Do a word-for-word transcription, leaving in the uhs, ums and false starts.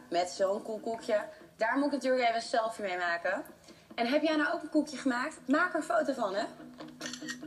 met zo'n cool koekje. Daar moet ik natuurlijk even een selfie mee maken. En heb jij nou ook een koekje gemaakt? Maak er een foto van, hè?